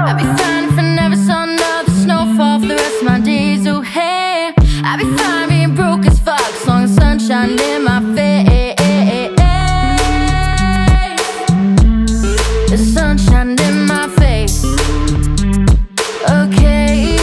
I'd be fine if I never saw another snowfall for the rest of my days. Oh hey, I'd be fine being broke as fuck as long as sunshine in my face. The sunshine in my face. Okay,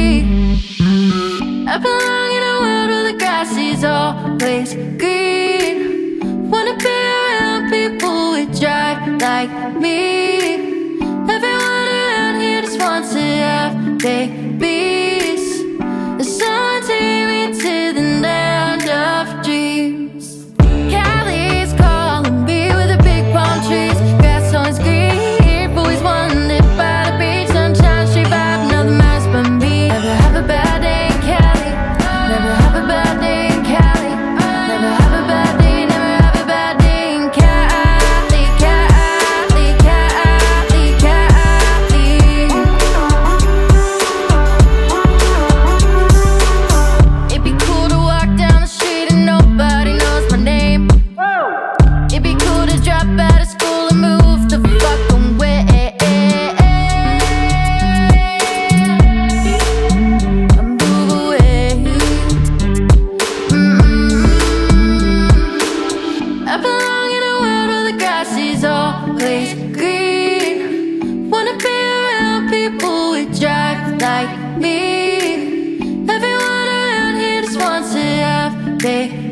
I belong in a world where the grass is always green. Wanna be around people with drive like me. Everyone around here just wants to have babies. The sun take me to the land of dreams. Cali's calling me with the big palm trees. Grass always green, always wanted by the beach. Sunshine, street vibe, nothing matters but me. Never have a bad day in Cali. Never have a bad day in Cali. Never have a bad day, never have a bad day in Cali. Cali, Cali, Cali. It'd be cool to walk down the street and nobody knows my name. It'd be cool to drop out of school and move the fuck away. Move away. I belong in a world where the grass is always green. Wanna be around people with drive like me. Everyone around here just wants to have babies.